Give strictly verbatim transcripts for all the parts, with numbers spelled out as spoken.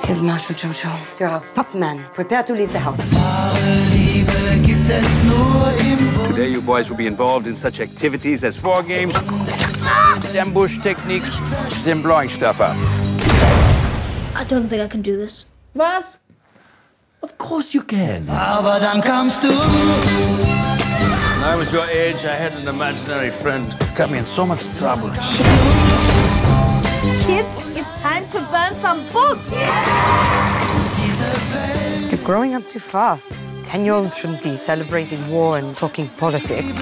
Here's Marshal Jojo. You're our top man. Prepare to leave the house. Today you boys will be involved in such activities as war games, ambush techniques, and blowing stuff up. I don't think I can do this. Was? Of course you can. Aber dann kamst du. When I was your age, I had an imaginary friend. Got me in so much trouble. Kids, it's time to burn some books. You're growing up too fast. Ten-year-olds shouldn't be celebrating war and talking politics.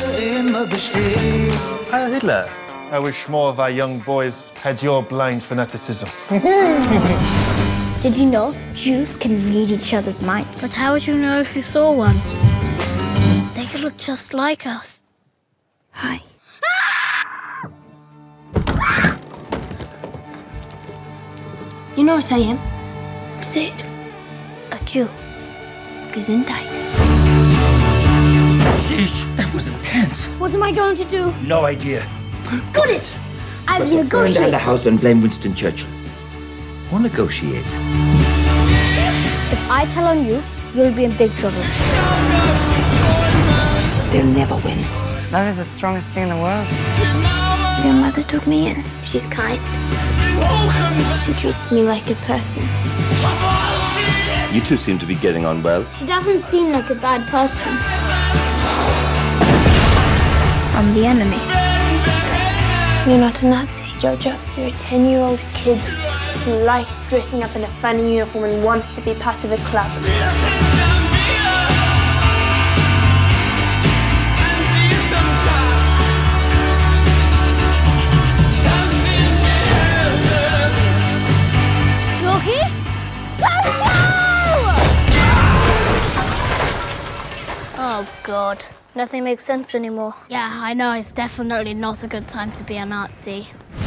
Heil Hitler. I wish more of our young boys had your blind fanaticism. Did you know Jews can read each other's minds? But how would you know if you saw one? They could look just like us. Hi. You know what I am? Say it. A Jew. Gesundheit. Sheesh, that was intense. What am I going to do? No idea. Got it! I will Burn negotiate. down the house and blame Winston Churchill. Or negotiate. If I tell on you, you'll be in big trouble. They'll never win. Love is the strongest thing in the world. Your mother took me in. She's kind. She treats me like a person. You two seem to be getting on well. She doesn't seem like a bad person. I'm the enemy. You're not a Nazi, Jojo. You're a ten-year-old kid who likes dressing up in a funny uniform and wants to be part of a club. Oh, God. Nothing makes sense anymore. Yeah, I know. It's definitely not a good time to be a Nazi.